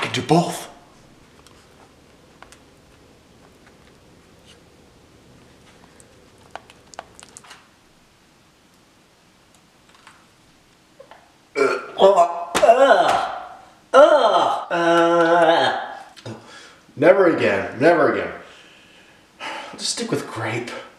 can do both. Never again, never again. I'll just stick with grape.